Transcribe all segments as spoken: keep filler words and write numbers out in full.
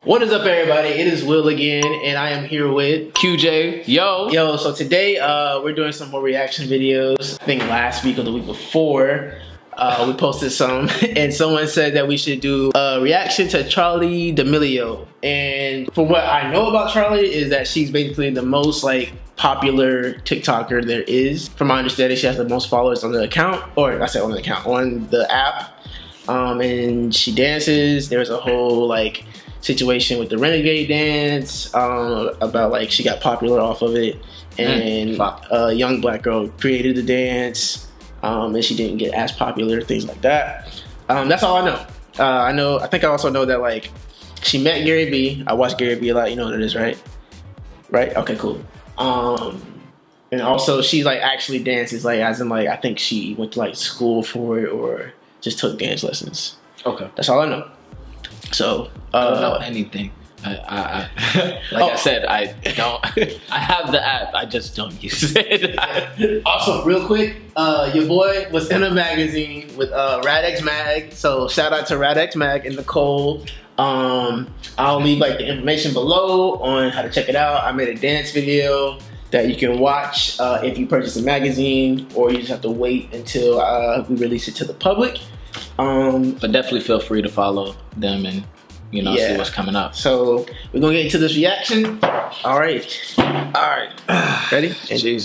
What is up, everybody? It is Will again, and I am here with Q J. Yo. Yo, so today uh, we're doing some more reaction videos. I think last week or the week before, uh, we posted some, and someone said that we should do a reaction to Charli D'Amelio. And from what I know about Charli is that she's basically the most like popular TikToker there is. From my understanding, she has the most followers on the account, or I said on the account, on the app. Um, and she dances. There's a whole like situation with the Renegade dance, um, about like she got popular off of it, and mm, a young black girl created the dance, um, and she didn't get as popular, things like that. Um, that's all I know. Uh, I know. I think I also know that like she met Gary Vee. I watch Gary Vee a lot. You know what it is, right? Right? Okay, cool. Um, and also she like actually dances, like as in like I think she went to like school for it or just took dance lessons. Okay, that's all I know. So uh, I don't know anything. I, I, I like oh. I said, I don't. I have the app. I just don't use it. Also, real quick, uh, your boy was in a magazine with uh, Radex Mag. So shout out to Radex Mag and Nicole. Um, I'll leave like the information below on how to check it out. I made a dance video that you can watch uh, if you purchase a magazine, or you just have to wait until uh, we release it to the public. Um, but definitely feel free to follow them and, you know, yeah. see what's coming up. So we're gonna get into this reaction. All right, all right, ready? Jesus.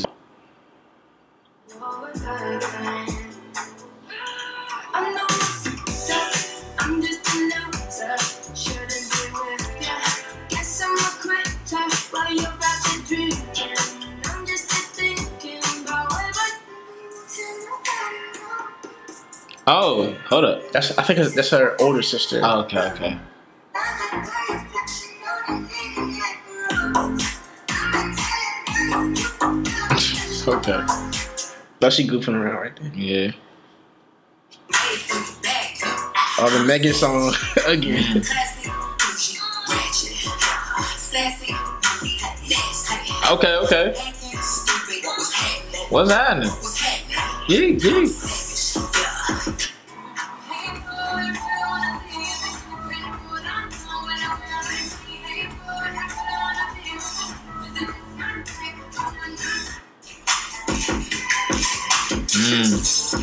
Oh, hold up. That's I think that's her older sister. Oh, okay, okay. Okay. But she goofing around right there. Yeah. Oh, the Megan song again. Okay, okay. What's happening? Yeah, yeah. Mm.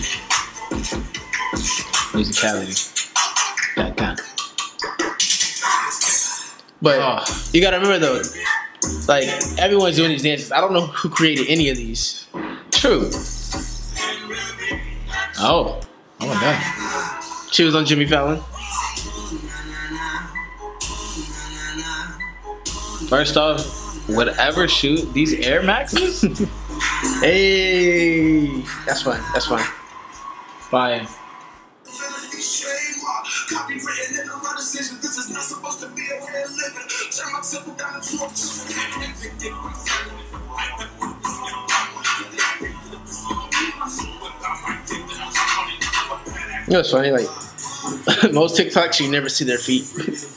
Musicality. That kind. But oh. You gotta remember though, like everyone's doing these dances. I don't know who created any of these. True. Oh. Oh my god. She was on Jimmy Fallon. First off, whatever shoot these Air Maxes. Hey, that's fine. That's fine. Fine. You know, it's funny. Like most TikToks, you never see their feet.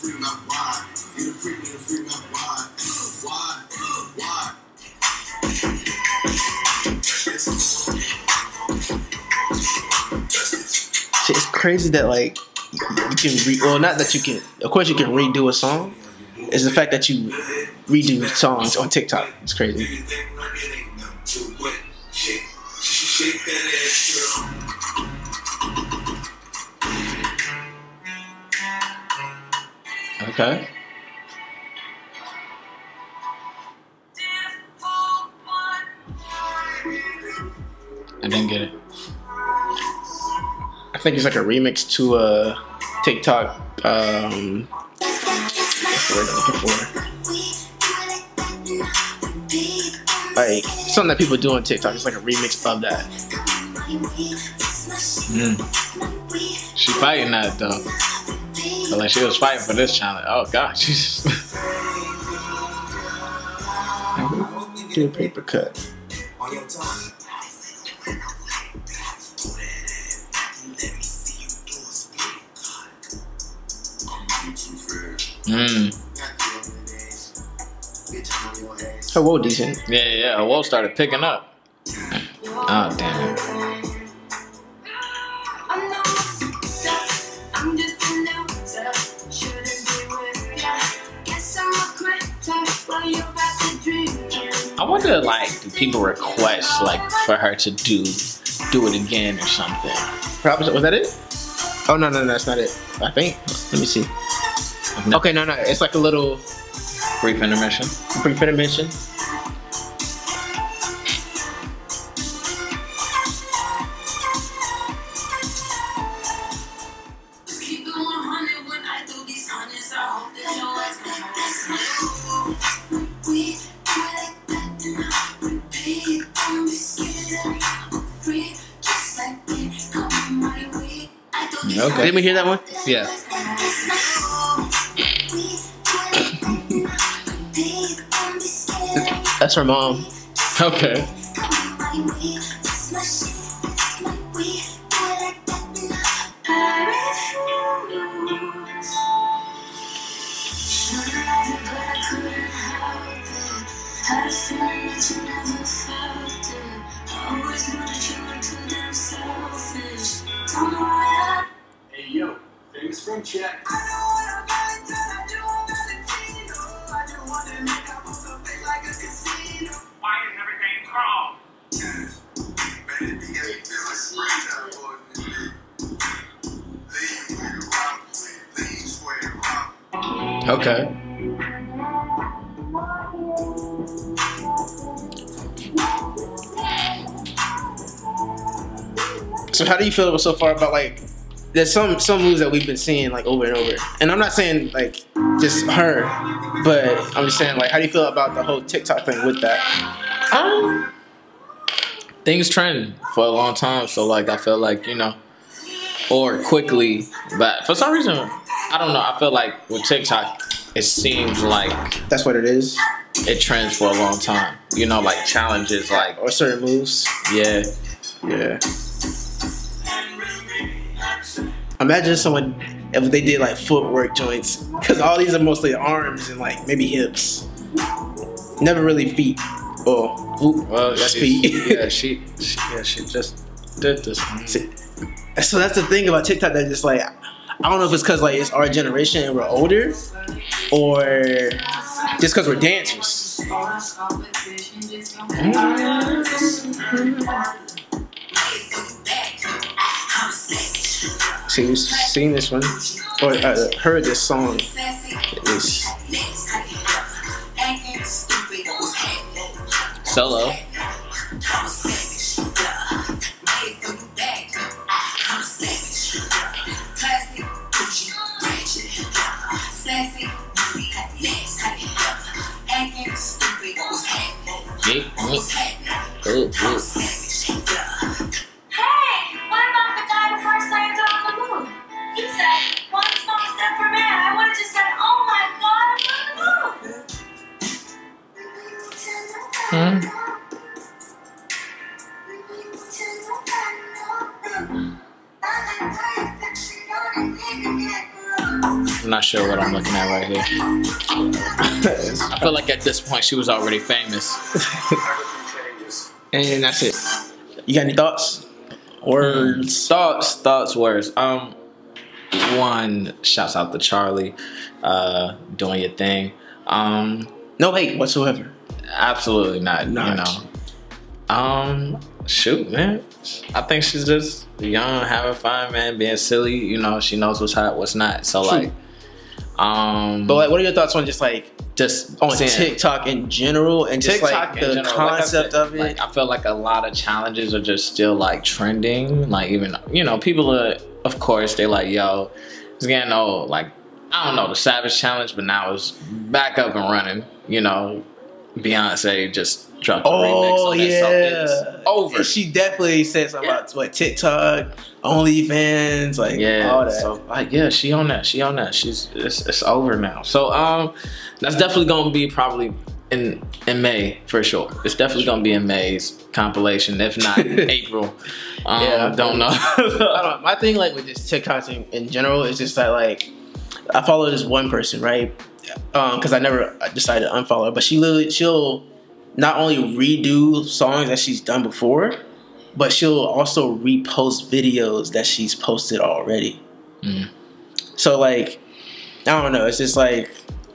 It's crazy that like you can re well not that you can of course you can redo a song. It's the fact that you redo songs on TikTok. It's crazy. Okay. I didn't get it. I think it's like a remix to a TikTok. Um, what's the word I'm looking for? Like something that people do on TikTok. It's like a remix of that. Mm. She fighting that though. But like she was fighting for this challenge. Oh gosh. Do a paper cut. Mm. Her woe decent. Yeah, yeah, her woe started picking up. Oh, damn it. I wonder, like, do people request like for her to do do it again or something? Probably. Was that it? Oh no, no, no, that's not it. I think. Let me see. No. Okay, no, no. It's like a little Brief intermission. brief intermission. Okay. Did we hear that one? Yeah. That's her mom. Okay. Hey yo, famous friend check. Why is everything wrong? Okay. So how do you feel so far about like there's some some moves that we've been seeing like over and over, and I'm not saying like just her, but I'm just saying like how do you feel about the whole TikTok thing with that? Um, things trend for a long time, so like I feel like, you know, or quickly, but for some reason I don't know. I feel like with TikTok, it seems like That's what it is, it trends for a long time. You know, like challenges, like or certain moves. yeah, Yeah. Imagine someone if they did like footwork joints, because all these are mostly arms and like maybe hips. Never really feet. Oh, oop, well, that's she- feet. yeah, she, she, yeah, she just did this. See, so that's the thing about TikTok that just like I don't know if it's because like it's our generation and we're older, or just because we're dancers. See, who's seen this one or uh, heard this song? Is Solo. Yeet, yeet. Ooh, ooh. Hey, what about the guy who first landed on the moon? He said, one small step for man. I would have just said, oh my god, I'm on the moon. Hmm. I'm not sure what I'm looking at right here. I feel like at this point she was already famous. and that's it. You got any thoughts? Words? Thoughts, thoughts, words. Um, one, shouts out to Charlie, uh, doing your thing. Um, No hate whatsoever. absolutely not. Not. You know. Um, shoot, man. I think she's just young, having fun, man, being silly. You know, she knows what's hot, what's not. So True. like, um, But like, what are your thoughts on just like just on seeing- TikTok in general and just TikTok like in the general, like I concept said, of it? like, I feel like a lot of challenges are just still like trending. Like even you know people are, of course, they like yo, it's getting old. Like I don't know the Savage Challenge, but now it's back up and running. You know, Beyonce just dropped a remix Oh on that, yeah, so it's over. And she definitely said something about what TikTok, OnlyFans, like Yeah, all that. so like yeah, she on that. She on that. She's it's, it's over now. So um, that's definitely gonna be probably in in May for sure. It's definitely gonna be in May's compilation, if not April. Um, Yeah. don't know. I don't know. My thing like with just TikTok in, in general is just that like I follow this one person, right? Um, because I never decided to unfollow her, but she literally she'll not only redo songs that she's done before, but she'll also repost videos that she's posted already. Mm. So like, I don't know. It's just like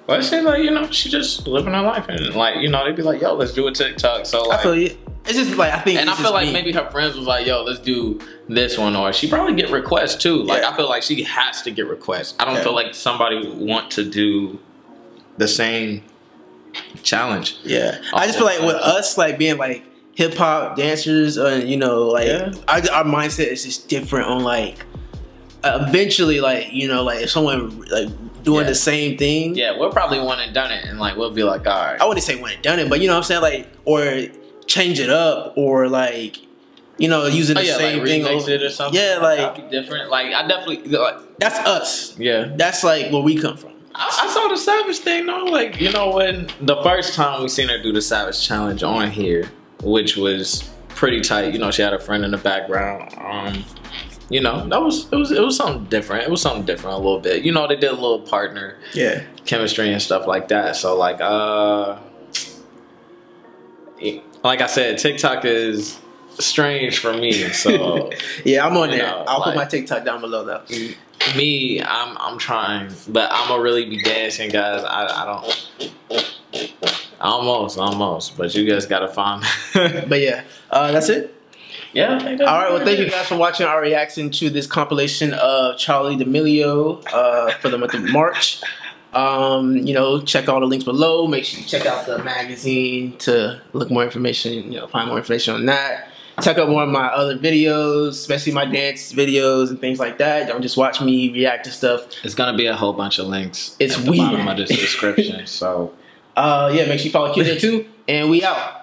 But it seems like, you know, she just living her life. And, like, you know, they'd be like, yo, let's do a TikTok. So, like, I feel you. It's just like, I think and I it's feel just like me. maybe her friends was like, yo, let's do this one. Or she probably get requests, too. Like, Yeah. I feel like she has to get requests. I don't Yeah. feel like somebody would want to do the same challenge. Yeah, I just feel like with us, like being like hip hop dancers, and you know, like Yeah. our, our mindset is just different. On like, uh, eventually, like you know, like if someone like doing Yeah. the same thing, Yeah, we'll probably one and done it. And, like, we'll be like, all right. I wouldn't say went and done it, but you know what I'm saying, like or change it up, or like you know using Oh, the yeah, same like thing. remix over- it or something. Yeah, That'd like be different. Like, I definitely, like, that's us. yeah. That's like where we come from. I, I saw the Savage thing though. Like, you know, when the first time we seen her do the Savage challenge on here, which was pretty tight. You know, she had a friend in the background. Um, you know, that was it was it was something different. It was something different a little bit. You know, they did a little partner Yeah, chemistry and stuff like that. So like, uh, like I said, TikTok is strange for me. So yeah, I'm on You there. know, I'll like- put my TikTok down below though. me, I'm I'm trying, but I'm gonna really be dancing, guys. I I don't. Almost, almost, but you guys gotta find. But yeah, uh, that's it. Yeah. I think that's All right. Well, thank you it. guys for watching our reaction to this compilation of Charlie D'Amelio uh, for the month of March. Um, you know, check all the links below. Make sure you check out the magazine to look more information. You know, find more information on that. Check out more of my other videos, especially my dance videos and things like that. Don't just watch me react to stuff. It's gonna be a whole bunch of links. It's at the weird. bottom of this description. So. Uh, yeah, make sure you follow Q there too. And we out.